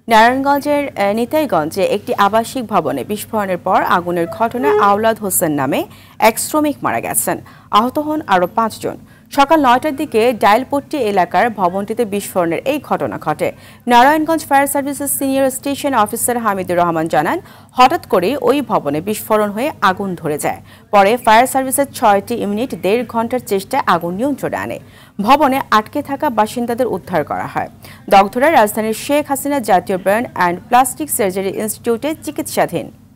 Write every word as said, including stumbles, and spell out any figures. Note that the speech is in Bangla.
নারায়ণগঞ্জের নিতাইগঞ্জে একটি আবাসিক ভবনে বিস্ফোরণের পর আগুনের ঘটনায় আওলাদ হোসেন নামে এক শ্রমিক মারা গেছেন। আহত হন আরও পাঁচজন। সকাল নয়টার দিকে ডাইলপট্টি এলাকার ভবনটিতে বিস্ফোরণের এই ঘটনা ঘটে। নারায়ণগঞ্জ ফায়ার সার্ভিসের senior station officer Hamidur Rahman জানান, হঠাৎ করে ওই ভবনে বিস্ফোরণ হয়ে আগুন ধরে যায়। পরে ফায়ার সার্ভিসের ছয়টি ইউনিট দেড় ঘন্টার চেষ্টায় আগুন নিয়ন্ত্রণে আনে। ভবনে আটকে থাকা বাসিন্দাদের উদ্ধার করা হয়। দগ্ধরা রাজধানীর শেখ হাসিনা জাতীয় বার্ন অ্যান্ড প্লাস্টিক সার্জারি ইনস্টিটিউটে চিকিৎসাধীন।